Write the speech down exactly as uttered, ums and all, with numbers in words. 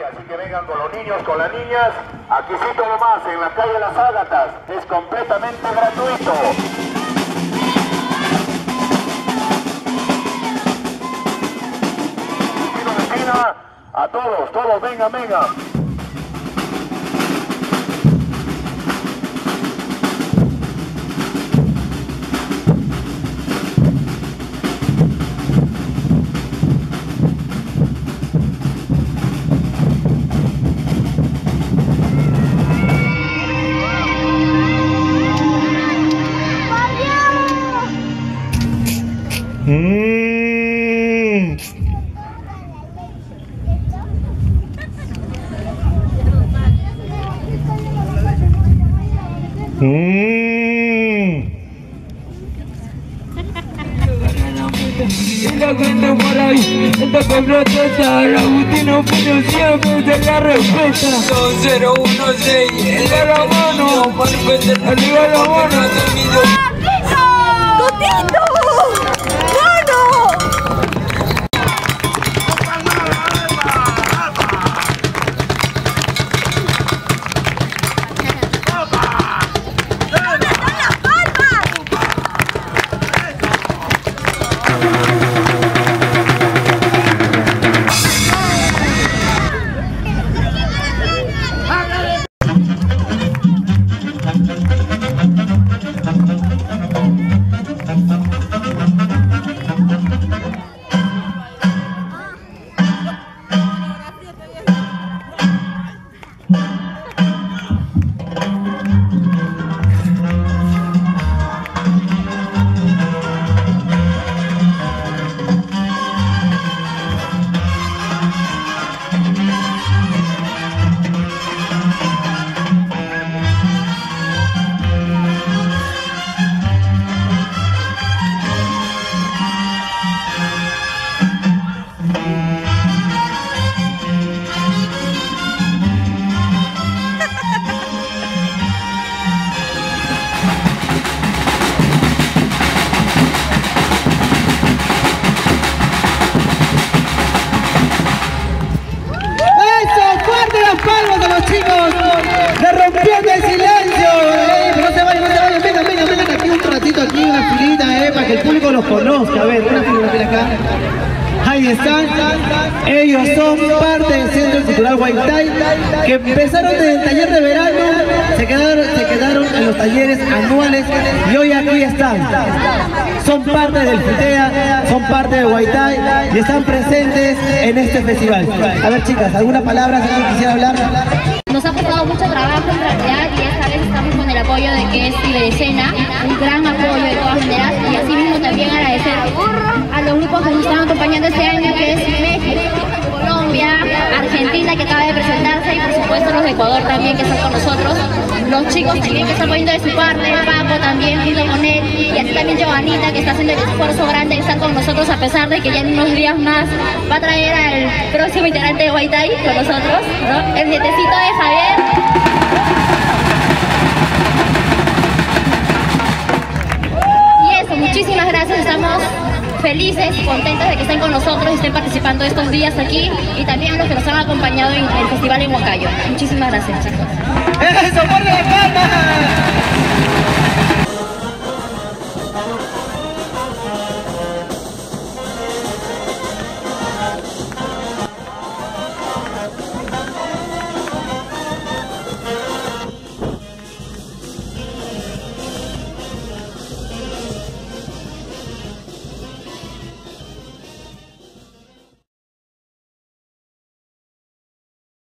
así que vengan con los niños, con las niñas. Aquí sí todo más, en la calle Las Ágatas. Es completamente gratuito. A todos, todos, vengan, vengan. Mm. Mm. Y la gente por ahí, esta que protesta, el Agustino pero siempre se la respeta. Dos cero uno seis, arriba la mano, arriba la mano. ¡Totito! Palmas a los chicos de Rompiendo el Silencio. Eh, no se vayan, no se vayan, vengan, vengan, vengan aquí un ratito, aquí una filita, eh, para que el público los conozca. A ver, una fila, una fila acá. Ahí están, ellos son parte del Centro Cultural Huaytay, que empezaron desde el taller de verano, se quedaron, se quedaron en los talleres anuales y hoy aquí están. Son parte del FITEA, son parte de Huaytay y están presentes en este festival. A ver chicas, ¿alguna palabra si alguien quisiera hablar? Nos ha costado mucho trabajo en realidad y esta vez estamos con el apoyo de que es Ciberescena, un gran apoyo de todas maneras, y así mismo también agradecer a los grupos que nos están acompañando este año, que es México, Colombia, Argentina, que acaba de presentarse, y por supuesto los de Ecuador también que están con nosotros, los chicos también que están poniendo de su parte, Paco también junto con él, y así también Giovanita, que está haciendo el esfuerzo grande de estar con nosotros, a pesar de que ya en unos días más va a traer al próximo integrante de Huaytay con nosotros, ¿no? El nietecito de Javier. Y eso, muchísimas gracias, estamos felices y contentos de que estén con nosotros y estén participando estos días aquí, y también a los que nos han acompañado en el festival en Huancayo. Muchísimas gracias, chicos. ¡Eso, por la palma!